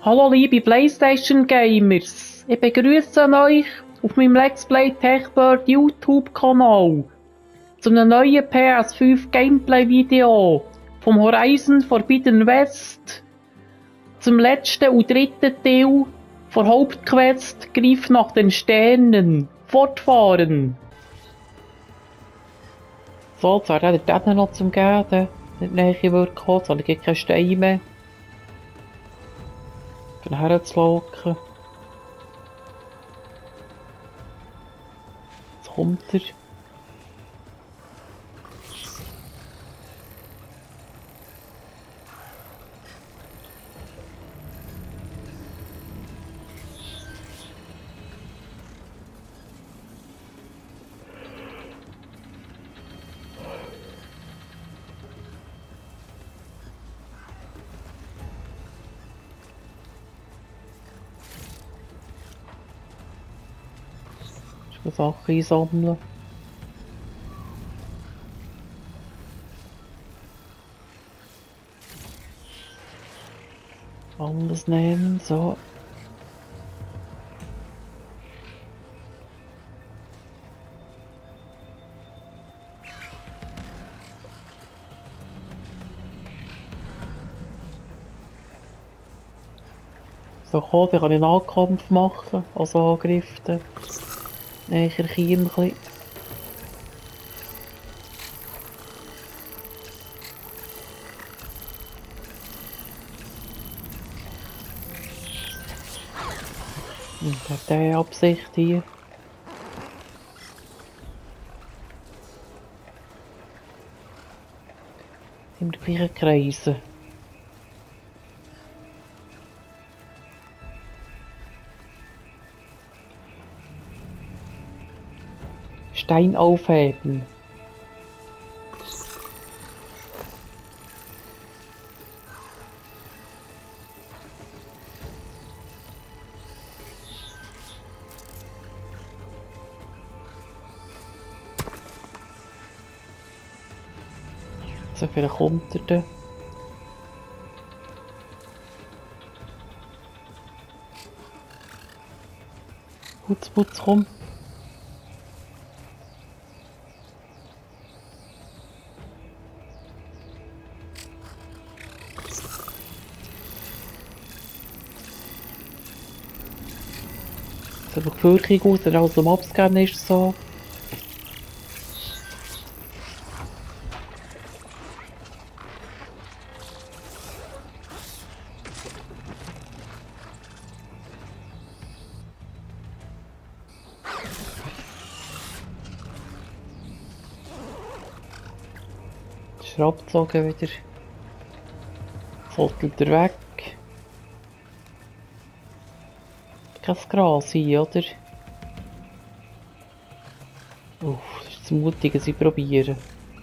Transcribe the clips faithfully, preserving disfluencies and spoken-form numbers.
Hallo liebe PlayStation Gamers, ich begrüße euch auf meinem Let's Play TechBird YouTube-Kanal zu einem neuen P S fünf Gameplay-Video vom Horizon Forbidden West zum letzten und dritten Teil der Hauptquest Greif nach den Sternen. Fortfahren! So, jetzt wäre der Däden noch zum Gehen, der nicht näher würde kommen, jetzt habe ich keine Steine mehr. Dann herzulocken. Jetzt kommt er. Sachen einsammeln. Alles nehmen, so. So, komm, dann kann ich einen Nahkampf machen, also Angriffen. Näher Kiem ein bisschen. Und hat diese Absicht hier. Im gleichen Kreisen. Stein aufheben. So, vielleicht kommt er da. Putz, putz, komm. So eine Befürchtung aus, der aus dem Abscannen ist so. Ist er abgezogen wieder. Fottelt er weg. Kein Gras hier, oder? Uff, das ist zu mutig, sie probieren.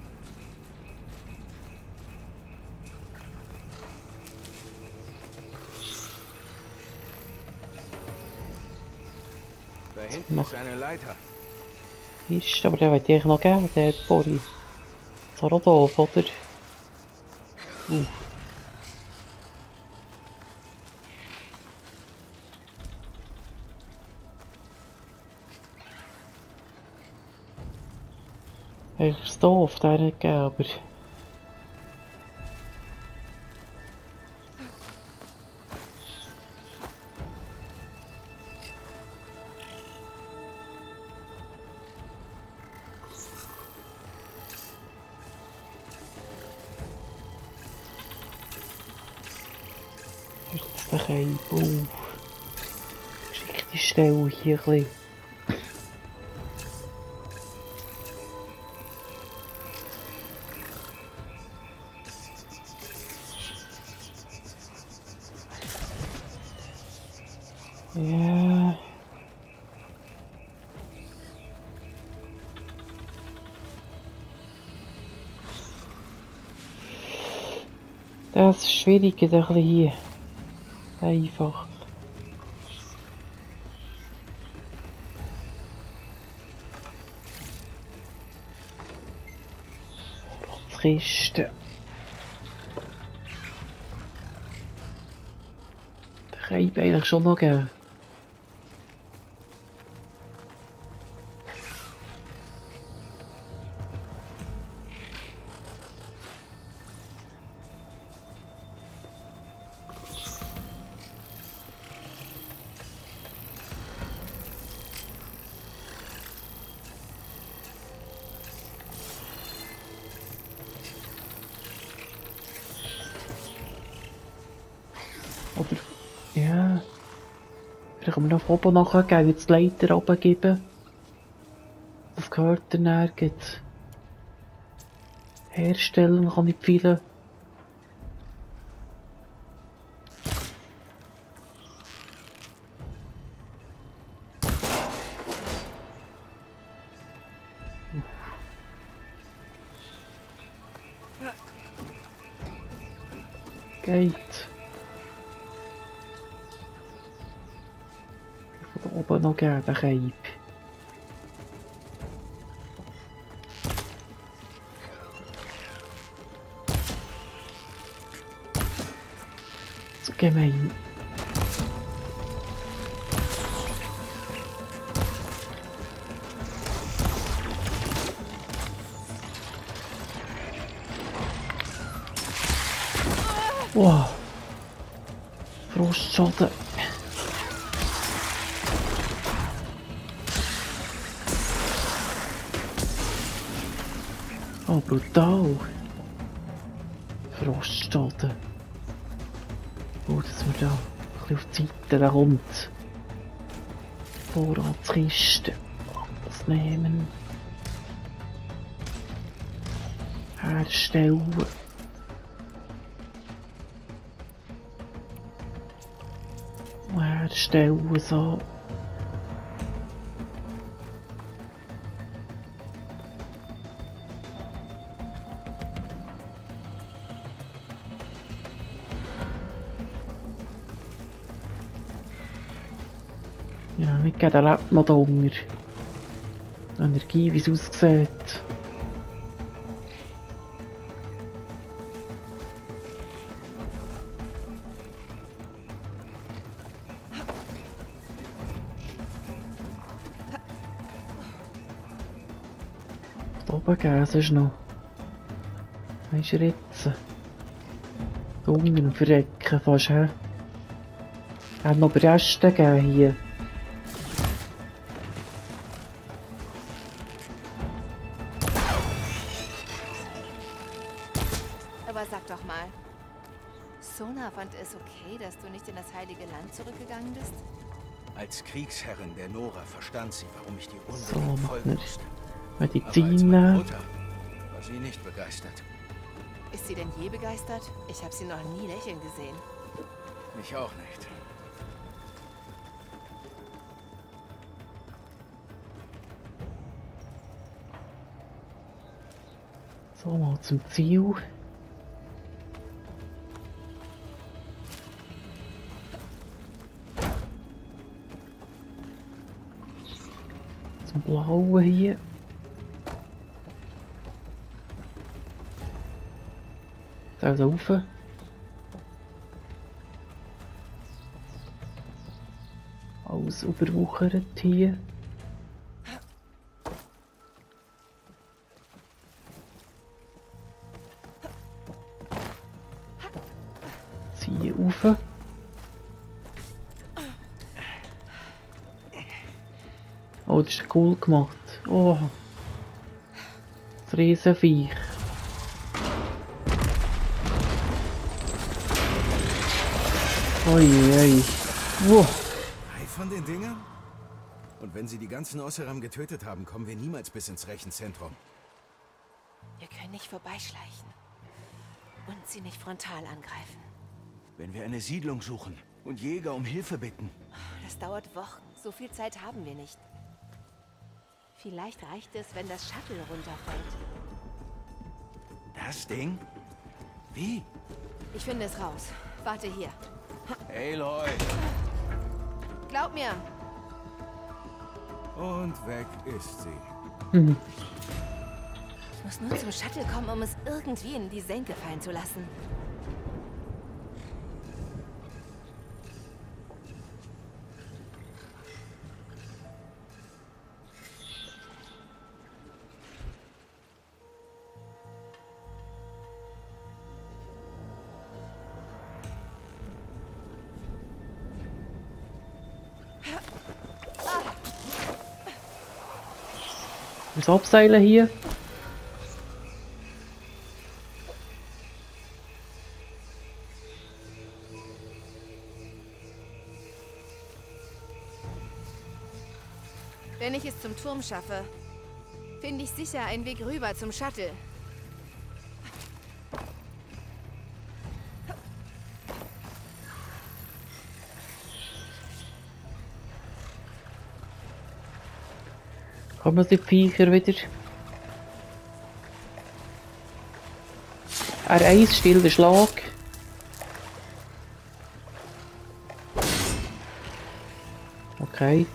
Da hinten ist eine Leiter. Ist, aber der wird eigentlich noch geben, der Bori. So auch doof, oder? Uh. Eigentlich ist es doof, der nicht gegeben, aber... Jetzt noch ein Buch. Geschickte Stelle hier ein bisschen. Ja. Das ist schwierig, ein bisschen hier. Einfach. Kiste. Kann ich eigentlich schon noch geben. Oder, ja, vielleicht kann man noch oben nachgeben, jetzt die Leiter runtergeben. Das gehört dann nirgends. Herstellen kann ich viele. Geht. Von da oben noch geben, den Cape. So gemein. Wow. Frostschaden. Oh, brutal. Frostschaden. Oh, dass wir da ein bisschen auf die Seite kommt. Vorratskiste. Das nehmen. Herstellen. Herstellen so. Ja, nicht gerade der lebt noch da unter. Energie, wie es aussieht. Da oben geben, sonst noch. Was ist er jetzt? Da unten verrecken fast, hä? Er hat noch Reste gegeben hier. Aber sag doch mal, Sona fand es okay, dass du nicht in das Heilige Land zurückgegangen bist? Als Kriegsherrin der Nora verstand sie, warum ich die So, unbedingt macht folgen nicht. musste. Medizin. Aber als meine Mutter war sie nicht begeistert. Ist sie denn je begeistert? Ich habe sie noch nie lächeln gesehen. Ich auch nicht. So, mal zum Ziel. Zum Blauen hier. Da ist er rauf. Alles überwuchert hier. Ziehe rauf. Oh, das ist cool gemacht. Oh. Das Riesenviech. Oi, oi. Wow. Drei von den Dingern? Und wenn sie die ganzen Osseram getötet haben, kommen wir niemals bis ins Rechenzentrum. Wir können nicht vorbeischleichen. Und sie nicht frontal angreifen. Wenn wir eine Siedlung suchen und Jäger um Hilfe bitten. Das dauert Wochen. So viel Zeit haben wir nicht. Vielleicht reicht es, wenn das Shuttle runterfällt. Das Ding? Wie? Ich finde es raus. Warte hier. Aloy! Glaub mir. Und weg ist sie. Mhm. Ich muss nur zum Shuttle kommen, um es irgendwie in die Senke fallen zu lassen. Was abseilen hier? Wenn ich es zum Turm schaffe, finde ich sicher einen Weg rüber zum Shuttle. Kommen die Viecher wieder? R eins, stiller Schlag. Okay.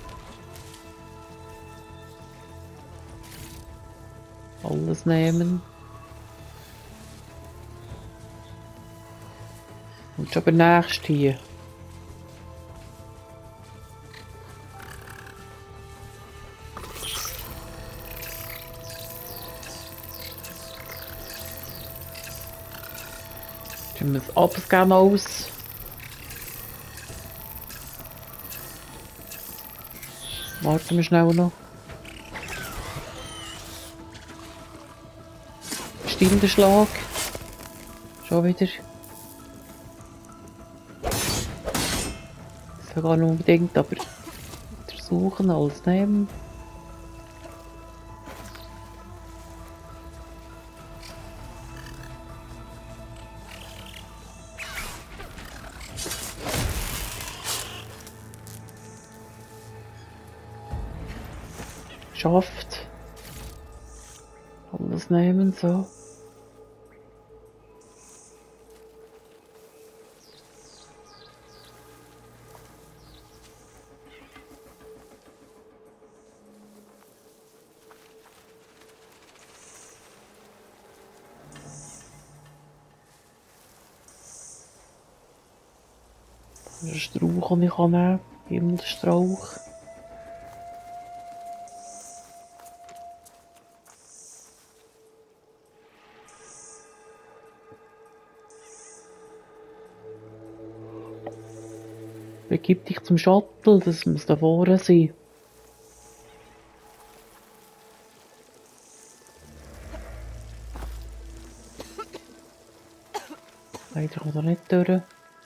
Alles nehmen. Und schon der nächste hier. Tun wir das abgeben aus. Warten wir schnell noch. Stiller Schlag. Schon wieder. Das war gar nicht unbedingt, aber versuchen, alles nehmen. Schafft. Alles nehmen, so. Der Strauch, den ich nehmen kann. Himmelstrauch. Begib dich zum Shuttle, das muss da vorne sein. Leider kommt er nicht durch.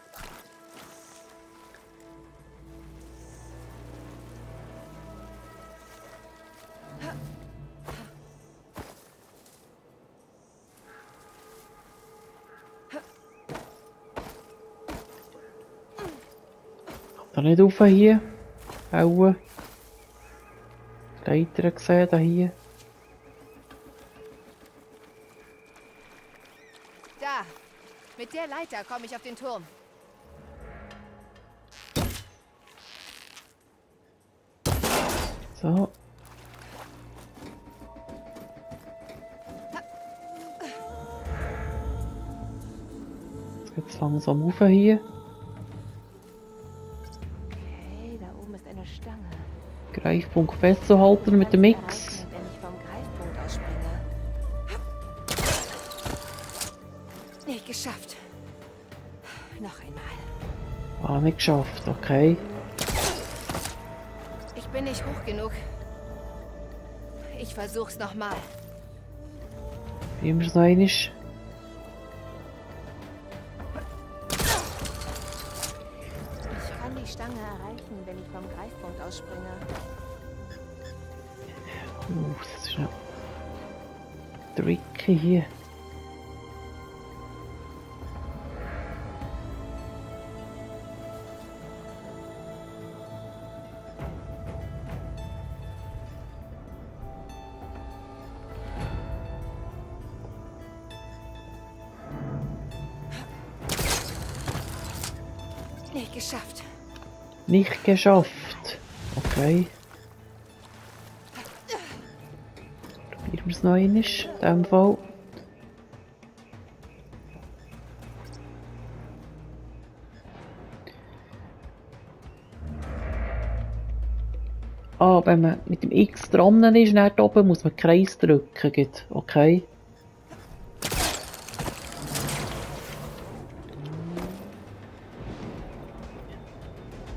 Da nicht rauf hier. Aua. Leiter gesehen, da hier. Da! Mit der Leiter komme ich auf den Turm. So. Jetzt geht's langsam rauf hier. Greifpunkt festzuhalten mit dem Mix. Wenn ich vom Greifpunkt aus springe. Nicht geschafft. Noch einmal. Ah, nicht geschafft, okay. Ich bin nicht hoch genug. Ich versuch's nochmal. Wie wir es noch einmal. Ich kann die Stange erreichen, wenn ich vom Greifpunkt aus springe. Uh, das ist noch tricky hier. Nicht geschafft. Nicht geschafft. Okay. Probieren wir es noch einmal. In diesem Fall. Ah, wenn man mit dem X dran ist, dann oben muss man Kreis drücken. Okay.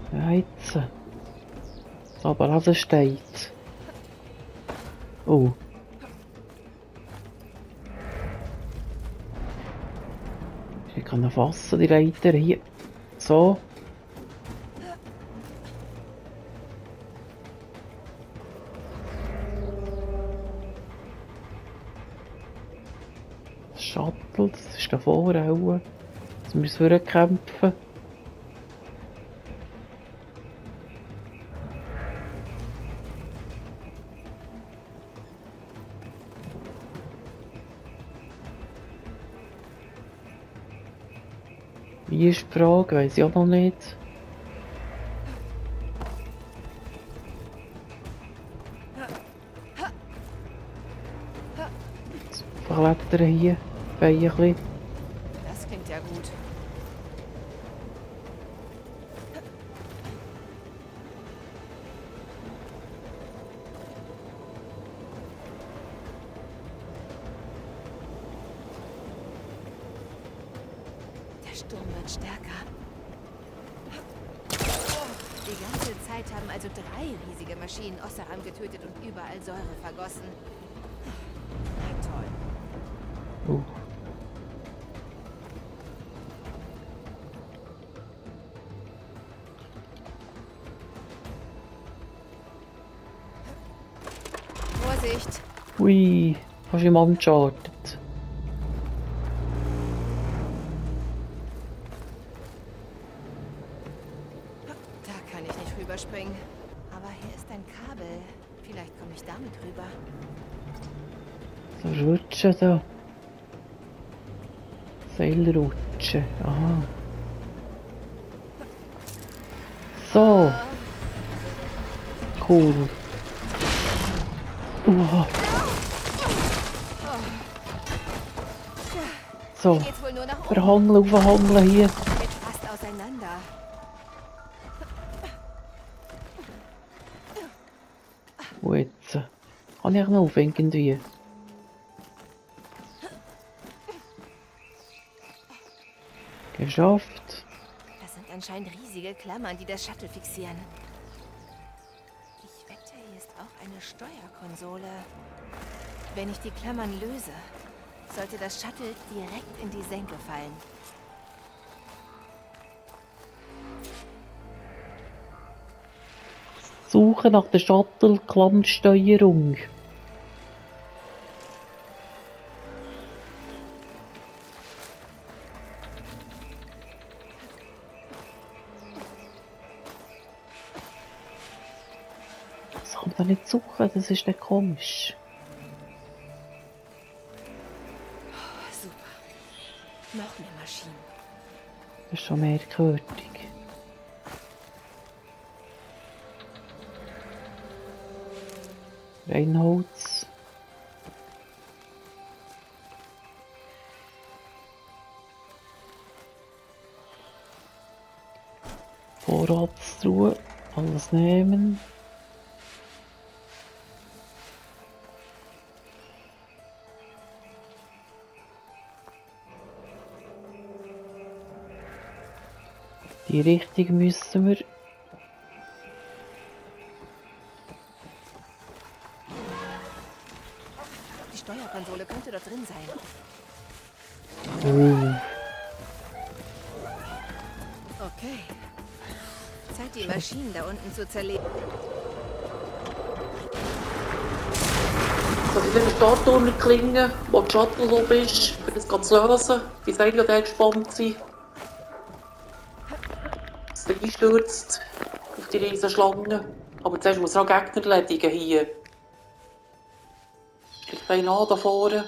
Jetzt. So, aber was steht. Oh. können fassen, die Leiter hier. So. Das Shuttle, das ist da vorne auch. Jetzt müssen wir kämpfen. Wie ist die Frage? Weiss ich auch noch nicht. Verklettern hier. Beine ein bisschen. Das klingt ja gut. Der Sturm wird stärker. Die ganze Zeit haben also drei riesige Maschinen Oseram getötet und überall Säure vergossen. Na toll. Uh. Vorsicht! Ui, hast du im Uncharted? Da kann ich nicht rüberspringen. Aber hier ist ein Kabel. Vielleicht komme ich damit rüber. So rutschen da. Seilrutschen. Aha. So. Cool. Uah. So. Geht's wohl nur nach oben? Verhangeln, aufhangeln hier. Geht fast auseinander. Und jetzt? Kann ich noch auf irgendwie? Geschafft. Das sind anscheinend riesige Klammern, die das Shuttle fixieren. Ich wette, hier ist auch eine Steuerkonsole. Wenn ich die Klammern löse, sollte das Shuttle direkt in die Senke fallen. Suche nach der Shuttle-Klammsteuerung. Das kann man nicht suchen, das ist nicht komisch. Oh, super. Noch mehr Maschinen. Das ist schon merkwürdig. Reinholz. Vorratstruhe. Alles nehmen. Die Richtung müssen wir. Die Steuerkonsole könnte dort drin sein. Oh. Okay. Zeit, die Maschinen da unten zu zerlegen. Also wenn ich dort unten klingen, wo die Shuttle oben ist, für das Ganze lösen, wie seid ihr da gespannt sein? Dass der einstürzt auf die riesen Schlangen. Aber zuerst muss er auch Gegner erledigen hier. Ich bin nah da vorne.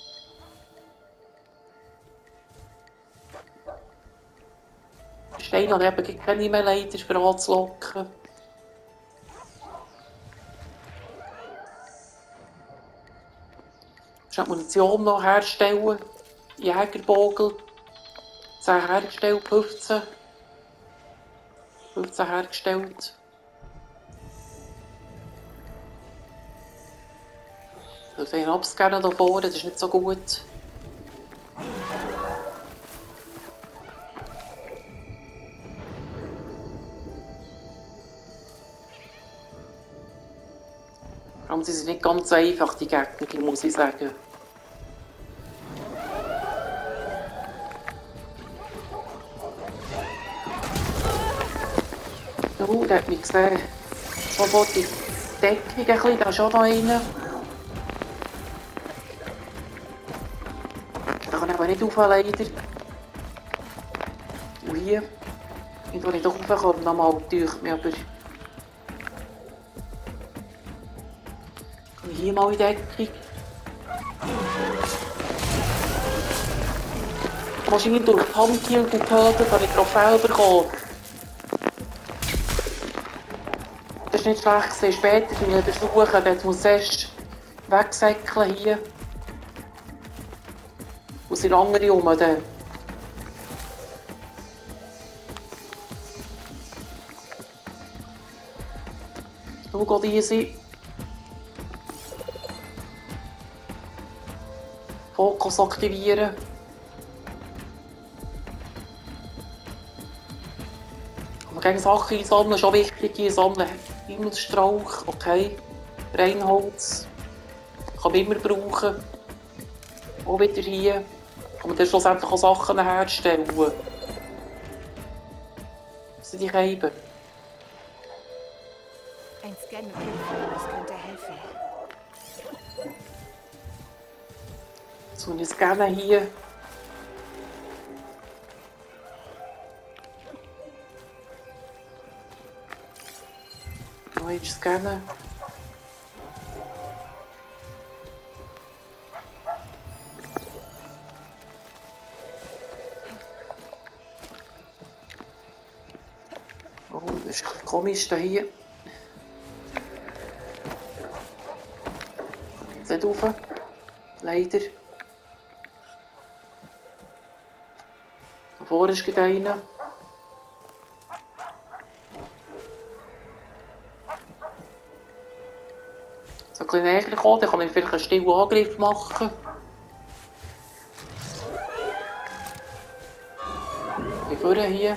Der Stein hat eben keine mehr Leiter für anzulocken. Ich muss die Munition noch herstellen. Jägerbogen. zehn hergestellt, fünfzehn. fünfzehn hergestellt. Ich will abscannen hier vorne, das ist nicht so gut. Vor allem, sie sind nicht ganz so einfach, die Gegner, muss ich sagen. Oh, der hat mich gesehen. Sofort die Deckung ein bisschen, da ist auch noch einer. Da kann ich aber nicht rauf, leider. Und hier, ich will nicht raufkommen, nochmal durch mich, aber... Kann ich hier mal in Deckung? Wahrscheinlich durch die Handkiel getötet, kann ich Trophäe bekommen. Das ist nicht schlecht gewesen. Später wenn ich versuchen, jetzt muss ich erst wegsäckeln hier. Und sind andere rum. Dann. Schau geht easy. Fokus aktivieren. Aber gegen Sachen einsammeln ist auch wichtig. Einsammeln. Himmelsstrauch, okay. Reinholz. Kann man immer brauchen. Auch wieder hier. Kann man dann schlussendlich auch Sachen herstellen. Was sind die Scheiben? Ein Scan mit das könnte helfen. So ein Scanner hier. Noch jetzt scannen. Oh, das ist ein bisschen komisch da hier. Jetzt nicht rauf. Leider. Da vorne ist gerade einer. So ein bisschen näher kommen, dann kann ich vielleicht einen stillen Angriff machen. Hier vorne hier.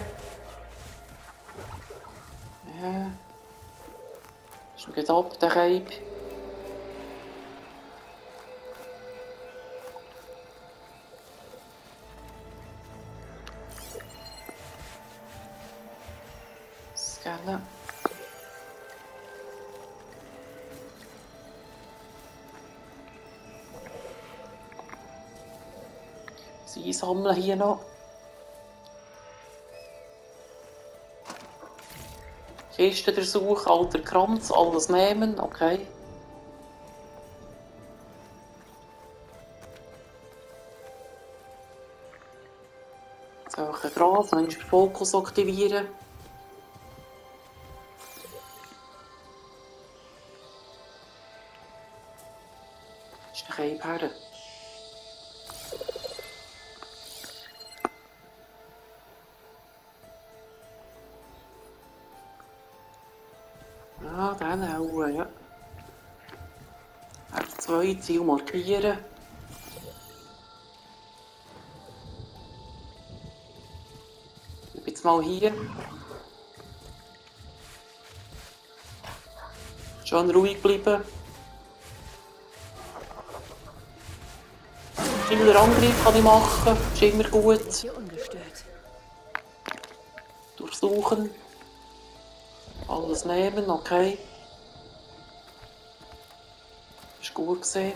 Ja. Ist noch gerade ab, der Keib. Scannen. Sie einsammeln hier noch. Kiste durchsuchen, alter Kranz, alles nehmen, okay. So, ein Gras, dann ist der Fokus aktivieren. Ist der Keib her. Ja, dann auch, ja. F zwei, Ziel markieren. Ich bin jetzt mal hier. Schön ruhig bleiben. Schneller Angriff kann ich machen, ist immer gut. Hier ungestört. Durchsuchen. Alles nehmen, okay. Ist gut gesehen.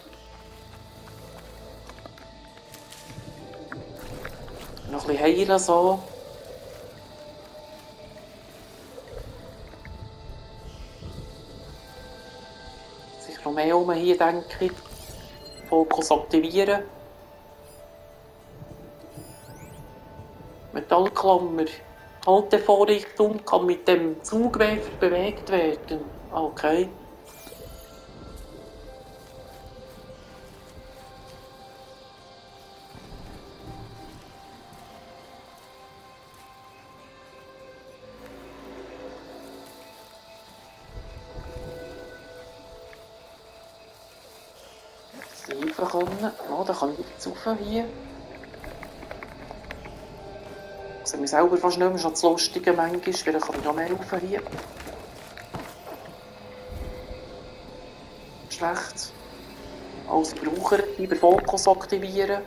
Noch ein bisschen heilen so. Sicher noch mehr um hier, denke ich. Fokus aktivieren. Metallklammer. Haltevorrichtung kann mit dem Zugwerfer bewegt werden. Okay. Seifen können. Oh, da kann ich jetzt rauf hier. Ich sehe mich selber fast nicht mehr, schon zu lustig manchmal. Vielleicht kann ich noch mehr rauf hier. Schlecht. Als Verbraucher über Fokus aktivieren.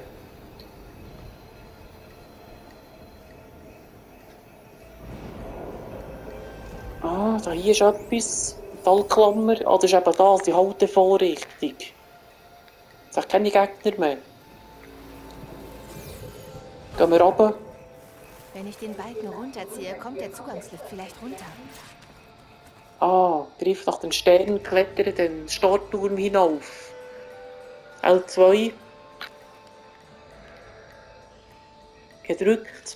Ah, da hier ist etwas. Metallklammer. Ah, das ist eben das, die Haltevorrichtung. Jetzt habe ich keine Gegner mehr. Gehen wir runter. Wenn ich den Balken runterziehe, kommt der Zugangslift vielleicht runter. Ah, griff nach den Sternen, klettere den Startturm hinauf. L zwei. Gedrückt.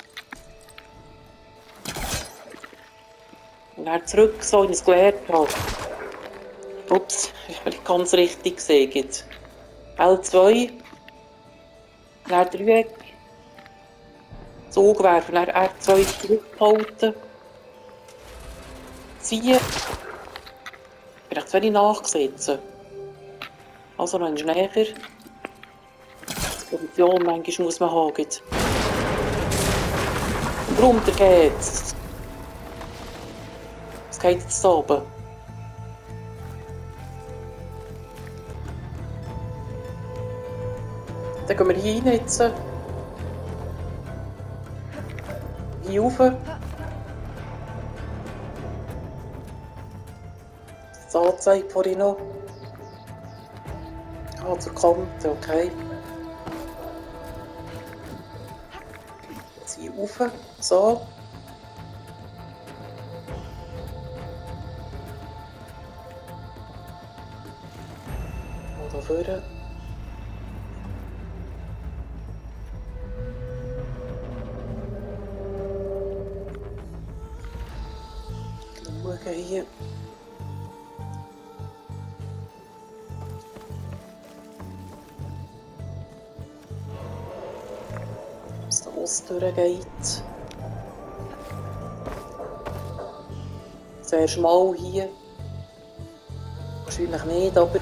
Und dann zurück, so wie ich es gelernt habe. Ups, ich habe nicht ganz richtig gesehen. L zwei. Dann Dreieck. Zug werfen, dann R zwei zurückhalten. Ziehen. Vielleicht zu wenig nachgesetzt. Also noch ein näher. Position, manchmal muss man haben. Und runter geht's. Was geht jetzt da oben? Dann gehen wir hier rein jetzt. Hier rauf. Das angezeigt vorhin noch. Ah, zur Kante, okay. Jetzt hier rauf, so. Und da vorne. Schauen hier. Dass der Ost durchgeht. Sehr schmal hier. Wahrscheinlich nicht, aber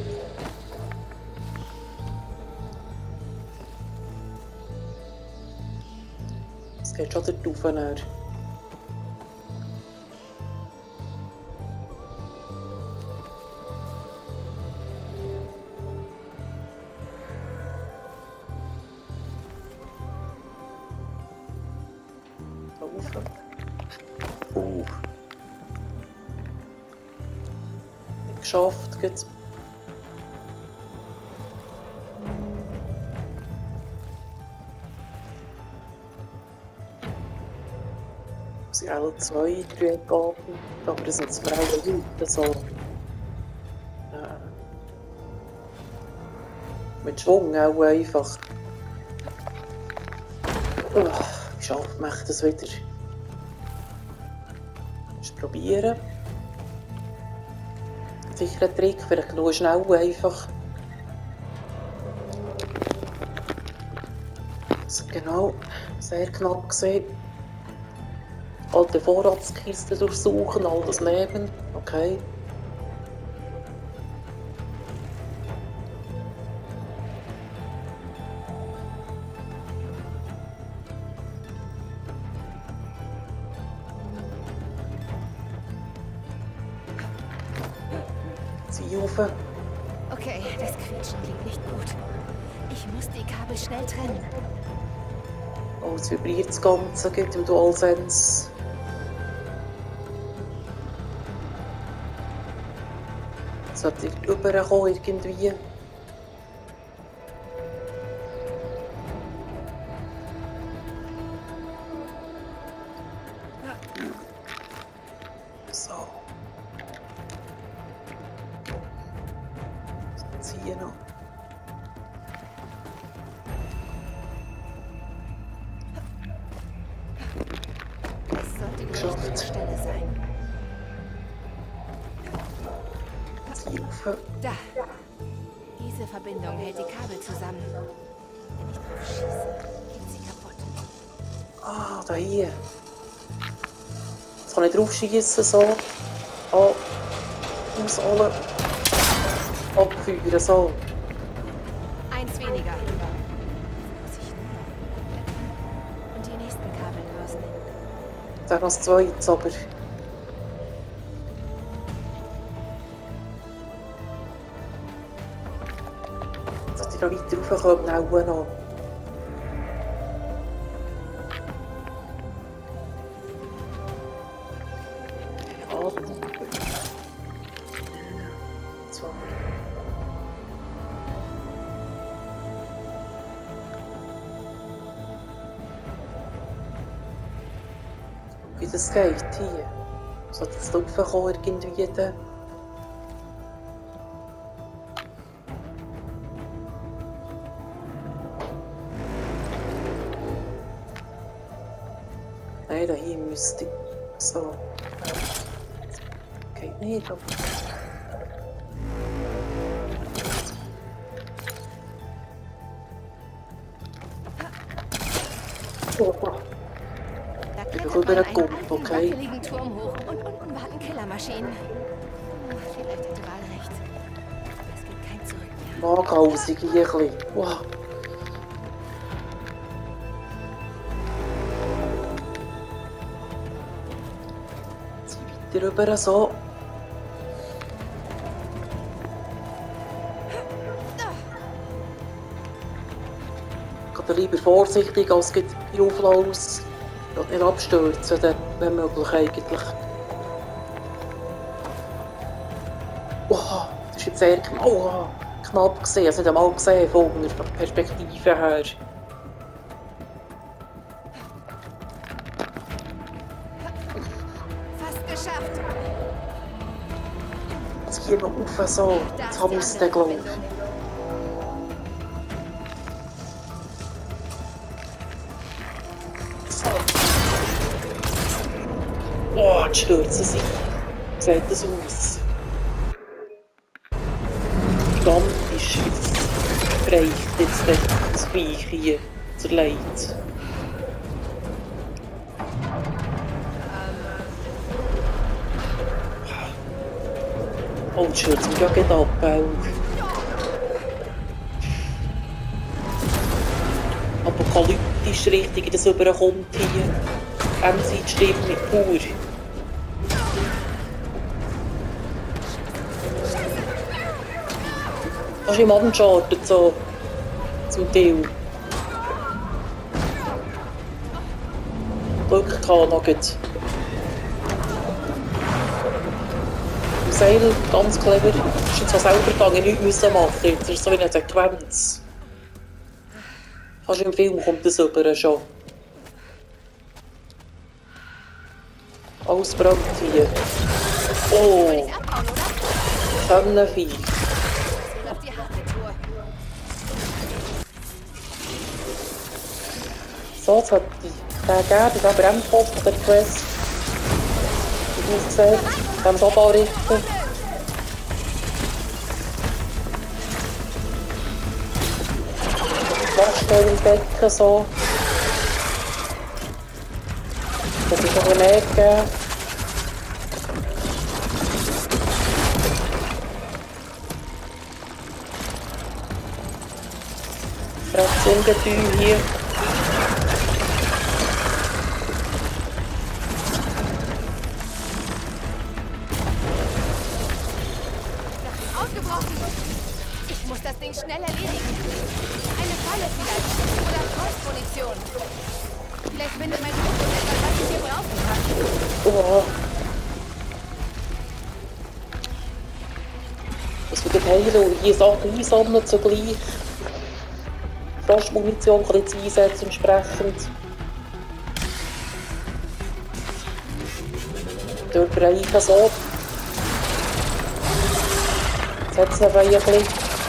es geht schon dort rauf. Uh. Nicht geschafft, geht's. Sie alle zwei, drei Gaben, aber das sind zwei Leute, so. Ja. Mit Schwung auch einfach. Oh, wie schafft man das wieder? Probieren. Sicher ein Trick, vielleicht nur schnell einfach. Also genau, sehr knapp gesehen. Alte Vorratskiste durchsuchen, all das nehmen. Okay. Okay, das Quietschen klingt nicht gut. Ich muss die Kabel schnell trennen. Oh, es vibriert das Ganze, geht im DualSense. Sollte ich rüberkommen irgendwie? So. Hier noch. Das sollte die richtige Stelle sein. Hier rauf. Da. Diese Verbindung hält die Kabel zusammen. Wenn ich drauf schieße, geht sie kaputt. Ah, da hier. Jetzt kann ich drauf schießen, so. Ah. Ausholen. Abführen, so. Eins weniger. Muss ich nur noch und die nächsten Kabel lösen. Dann noch das zweite, aber. Sollte ich noch weiter raufkommen, auch noch. Ja, So. Wie das geht hier. So das raufkommen irgendwie da. Nein, da hier müsste ich. So. Geht nicht, aber. Oh, oh. Da Ich klettert rüber man einen einen Gump, alten, okay. wackeligen Turm hoch und unten warten Killermaschinen. Hm, Vielleicht hätte Val recht. Es gibt kein Zurück mehr. Magenhausig hier ein bisschen. Wow. Zieh weiter rüber so. Ich bin lieber vorsichtig, als geht die Auflaus. Ich will nicht abstürzen, dann, wenn möglich eigentlich. Wow, das ist jetzt sehr knapp, oh, knapp gesehen. Ich habe es nicht einmal gesehen von der Perspektive her. Fast geschafft. Jetzt hier noch rauf, so. Da Jetzt ist haben die wir es andere dann, glaube ich. Verbindung. Oh, jetzt stürzen sie. Wie sieht das aus? Gigantisch. Jetzt reicht jetzt das Viech hier zur Leid. Oh, jetzt stürzt mich ja gerade ab, auch. Apokalyptisch richtig, das überkommt hier. Endzeitstimme mit pur. Das ist im Uncharted so. Zum Teil. Glück gehabt noch gut. Im Seil, ganz clever. Ist jetzt auch selber gegangen, nichts müssen machen. Das ist so wie eine Sequenz. Fast im Film kommt das rüber schon. Alles brennt hier. Oh, Soll ich abhauen, oder? Sonnenvieh. Das will auf die harte Tour. So, jetzt hat die der gegeben, das ist aber Endboss der Quest. Wie man sieht, beim Soba richten. Waschstelle im Becken so. Das ist noch ein mehr gegeben. Rechts Ungetüm hier. Ausgebrochen. Ich muss das Ding schnell erledigen. Eine Falle vielleicht. Oder Faustmunition. Vielleicht findet mein Fokus etwas, was ich hier brauchen kann. Oh. Das wird heilen und hier Sachen einsammeln zugleich. Frostmunition kann ich jetzt einsetzen entsprechend. Dort bereichen so. Jetzt hat es noch ein bisschen.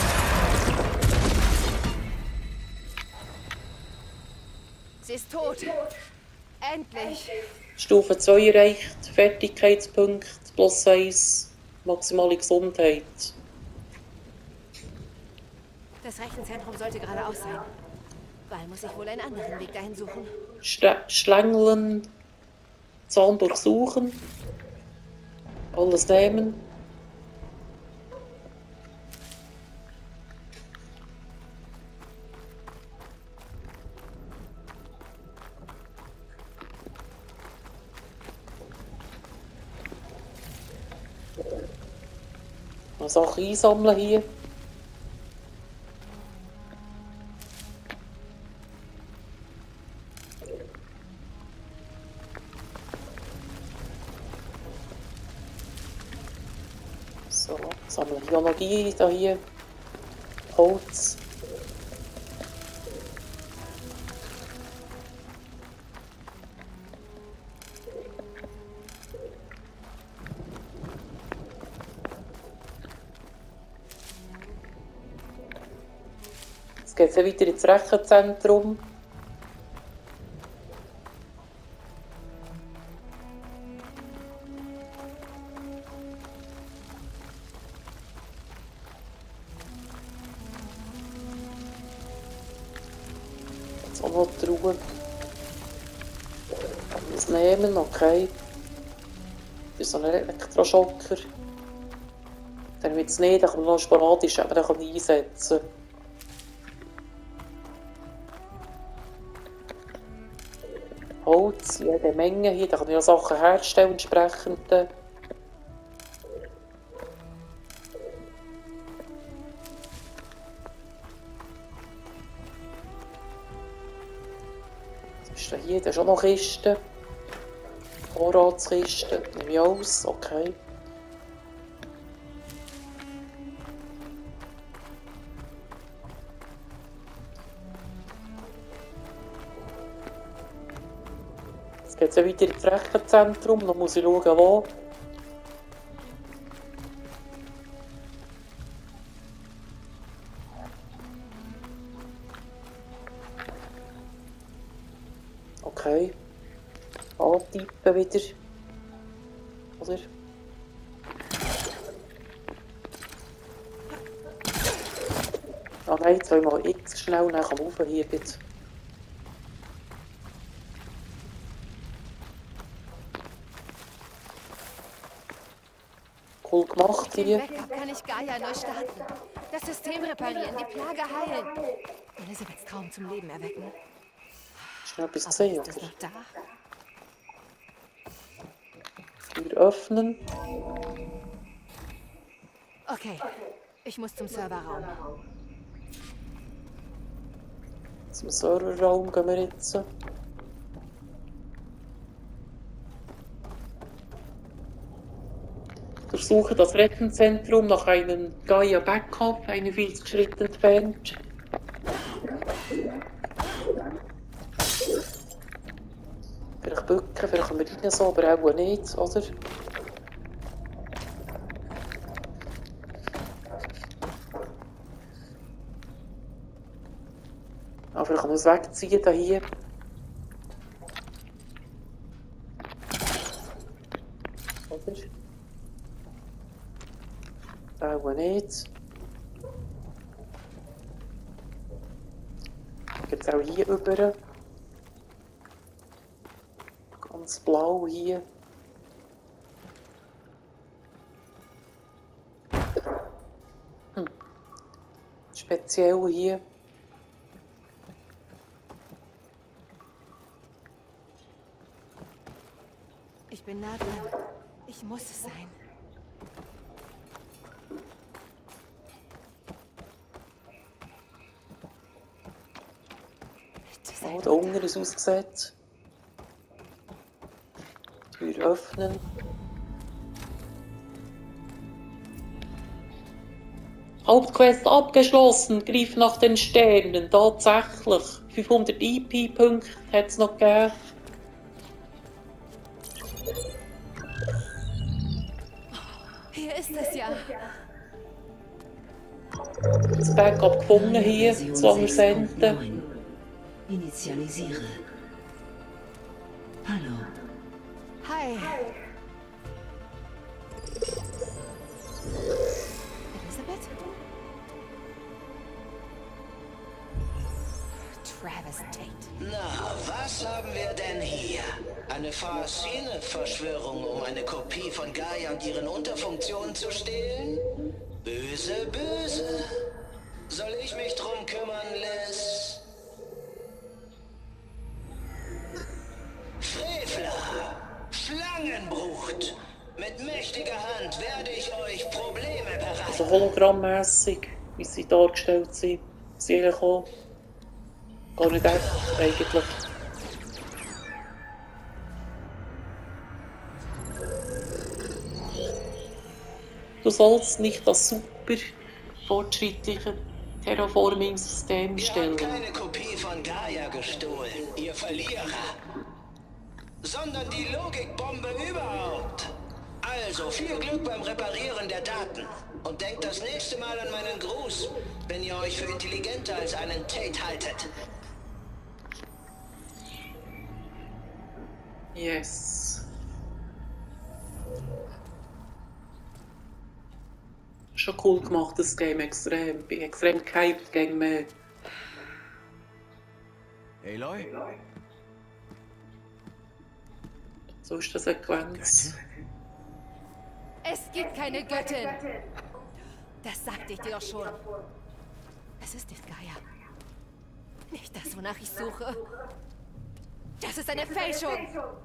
Sie ist tot. Endlich. Stufe zwei erreicht, Fertigkeitspunkt plus eins, maximale Gesundheit. Das Rechenzentrum sollte geradeaus sein. Val muss sich wohl einen anderen Weg dahin suchen. Stre Schlängeln, Zahn durchsuchen, alles nehmen. Noch Sachen einsammeln hier. So, sammeln wir auch noch die da hier. Holz. Jetzt geht es ja weiter ins Rechenzentrum. Jetzt auch noch die Ruhe. Das nehmen, okay. Das ist so ein Elektroschocker. Dann wird es nicht, dann kann man noch sporadisch eben dann einsetzen. Holz, jede Menge hier, da kann ich auch Sachen herstellen entsprechend. Was ist denn hier? Da ist auch noch Kisten. Vorratskisten, nehme ich aus, okay. Jetzt geht es ja weiter ins Rechenzentrum, da muss ich schauen, wo. Okay. Antippen wieder. Oder? Ah nein, zweimal X schnell, dann kann man aufheben. Cool gemacht hier. Backup kann ich Gaia neu starten. Das System reparieren, die Plage heilen. Elisabeths Traum zum Leben erwecken. Schnell etwas Aber gesehen, ist das oder? noch da? Tür öffnen. Okay, ich muss zum Serverraum. Zum Serverraum gehen wir jetzt. Durchsuche das Rechenzentrum nach einem Gaia Backup, eine vierzig Schritte entfernt. Vielleicht bücken, vielleicht können wir rein so, aber auch nicht, oder? Ah, vielleicht kann man es wegziehen, da hier. Oder? Auch nicht. Jetzt auch hier rüber. Ganz blau hier. Hm. Speziell hier. Ich bin nah dran. Ich muss es sein. Oh, da unten ist ausgesetzt. Tür öffnen. Hauptquest abgeschlossen. Greif nach den Sternen. Tatsächlich. fünfhundert I P-Punkte hat es noch gegeben. Hier ist es ja. Das Backup gefunden hier. zwei senden. Initialisiere. Hallo. Hi. Elisabeth? Travis Tate. Na, was haben wir denn hier? Eine Phasine-Verschwörung, um eine Kopie von Gaia und ihren Unterfunktionen zu stehlen? Böse, böse. Soll ich mich drum kümmern, Liz? Frevler! Schlangenbrut! Mit mächtiger Hand werde ich euch Probleme bereiten. Also hologrammmässig, wie sie dargestellt sind. Sie herkommen. Gar nicht echt, eigentlich. du sollst nicht das super fortschrittliche Terraforming-System Ihr stellen. habt keine Kopie von Gaia gestohlen, ihr Verlierer. Sondern die Logikbombe überhaupt. Also viel Glück beim Reparieren der Daten. Und denkt das nächste Mal an meinen Gruß, wenn ihr euch für intelligenter als einen Tate haltet. Yes. Schon cool gemacht, das Game, extrem. Ich bin extrem gehypt gegen mehr. Aloy? So ist das Sequenz. Es gibt keine Göttin. Das sagte ich dir doch schon. Es ist nicht Gaia. Nicht das, wonach ich suche. Das ist eine Fälschung.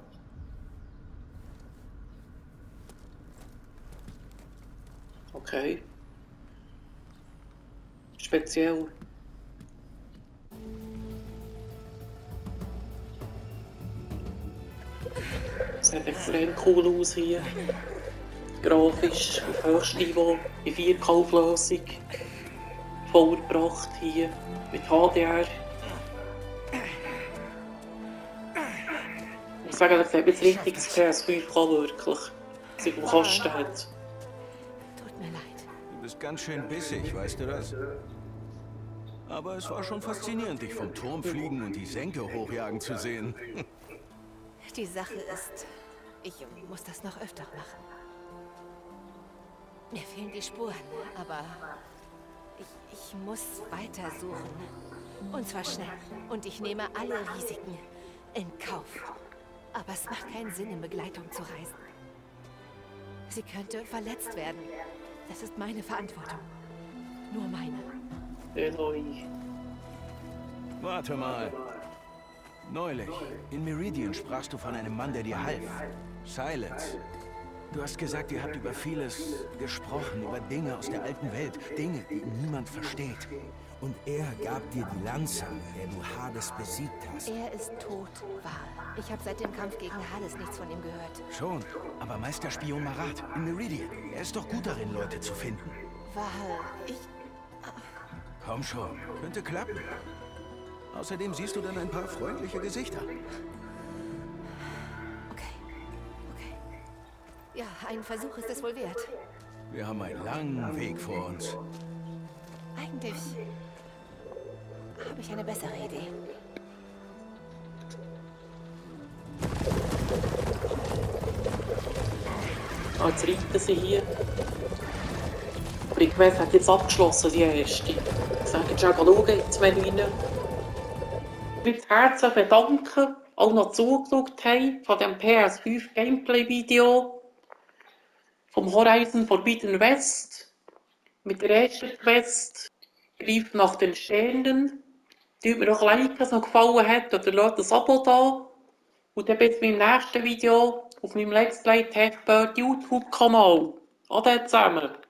Okay. Speziell. Sieht extrem cool aus hier. Grafisch auf höchstem Niveau, in vier K-Auflösung. Vorgebracht hier mit H D R. Ich muss sagen, das sieht jetzt richtig das P S fünf kann wirklich. Was auf dem Kasten hat. Tut mir leid. Du bist ganz schön bissig, weißt du das? Aber es war schon faszinierend, dich vom Turm fliegen und die Senke hochjagen zu sehen. Die Sache ist, ich muss das noch öfter machen. Mir fehlen die Spuren, aber ich, ich muss weitersuchen. Und zwar schnell. Und ich nehme alle Risiken in Kauf. Aber es macht keinen Sinn, in Begleitung zu reisen. Sie könnte verletzt werden. Das ist meine Verantwortung. Nur meine. Aloy. Warte mal. Neulich, in Meridian sprachst du von einem Mann, der dir half. Silence. Du hast gesagt, ihr habt über vieles gesprochen, über Dinge aus der alten Welt. Dinge, die niemand versteht. Und er gab dir die Lanze, der du Hades besiegt hast. Er ist tot, Val. Ich habe seit dem Kampf gegen Hades nichts von ihm gehört. Schon, aber Meisterspion Marat in Meridian. Er ist doch gut darin, Leute zu finden. Val, ich... Komm schon, könnte klappen. Außerdem siehst du dann ein paar freundliche Gesichter. Okay. Okay. Ja, ein Versuch ist es wohl wert. Wir haben einen langen Weg vor uns. Eigentlich habe ich eine bessere Idee. Ah, jetzt reiten sie hier. Aber ich weiß, hat jetzt abgeschlossen, die erste. Ich sage jetzt schon, schauen ins Menü rein. Ich will das Herzen bedanken, alle noch zugeschaut haben von dem P S fünf Gameplay-Video vom Horizon Forbidden West. Mit der ersten Quest, greift nach den Sternen. Tut mir auch liken, wenn es noch gefallen hat, oder lasst ein Abo da. Und dann bis beim nächsten Video auf meinem Let's Play Techbird YouTube-Kanal. Ade zusammen!